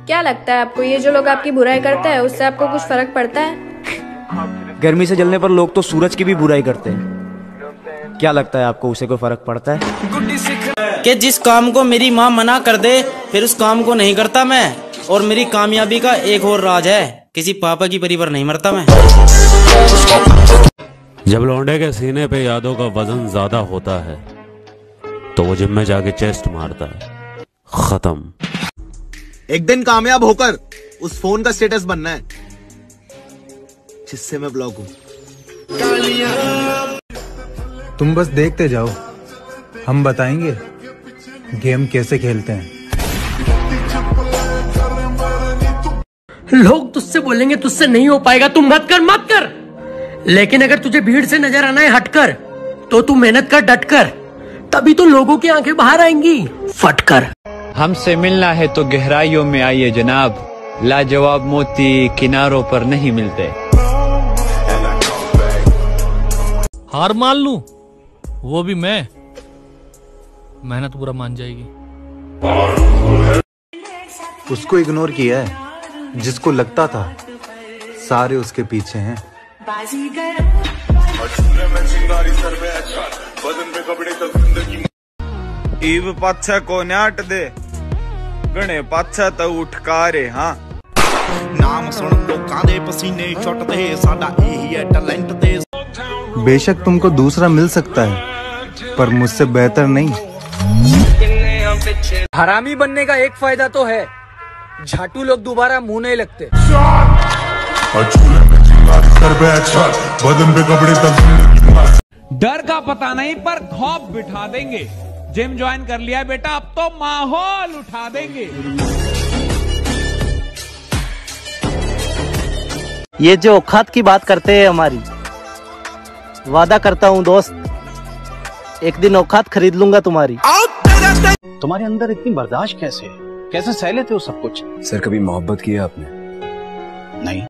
क्या लगता है आपको, ये जो लोग आपकी बुराई करते हैं उससे आपको कुछ फर्क पड़ता है? गर्मी से जलने पर लोग तो सूरज की भी बुराई करते हैं। क्या लगता है आपको, उसे कोई फर्क पड़ता है? कि जिस काम को मेरी माँ मना कर दे फिर उस काम को नहीं करता मैं। और मेरी कामयाबी का एक और राज है, किसी पापा की परी पर नहीं मरता मैं। जब लौंडे के सीने पे यादों का वजन ज्यादा होता है तो वो जिम में जाके चेस्ट मारता है। खत्म। एक दिन कामयाब होकर उस फोन का स्टेटस बनना है जिससे मैं ब्लॉक हूं। तुम बस देखते जाओ, हम बताएंगे गेम कैसे खेलते हैं। लोग तुझसे बोलेंगे तुझसे नहीं हो पाएगा, तुम मत कर। लेकिन अगर तुझे भीड़ से नजर आना है हटकर, तो तू मेहनत कर डटकर, तभी तो लोगों की आंखें बाहर आएंगी फटकर। हमसे मिलना है तो गहराइयों में आइए जनाब, लाजवाब मोती किनारों पर नहीं मिलते। हार मान लूं, वो भी मैं, मेहनत पूरा मान जाएगी। उसको इग्नोर किया है जिसको लगता था सारे उसके पीछे हैं। ईव पाछा को न्याट दे, गणे पाछा तो उठका रे। हाँ, नाम सुन लोकां दे पसीने छुटदे, साडा यही है टैलेंट दे। बेशक तुमको दूसरा मिल सकता है पर मुझसे बेहतर नहीं। हरामी बनने का एक फायदा तो है, झाटू लोग दोबारा मुंह नहीं लगते। डर का पता नहीं पर खौफ बिठा देंगे। जिम ज्वाइन कर लिया बेटा, अब तो माहौल उठा देंगे। ये जो औकात की बात करते हैं हमारी, वादा करता हूँ दोस्त, एक दिन औकात खरीद लूंगा तुम्हारी। तुम्हारे अंदर इतनी बर्दाश्त कैसे सह लेते हो सब कुछ? सर, कभी मोहब्बत किया आपने? नहीं।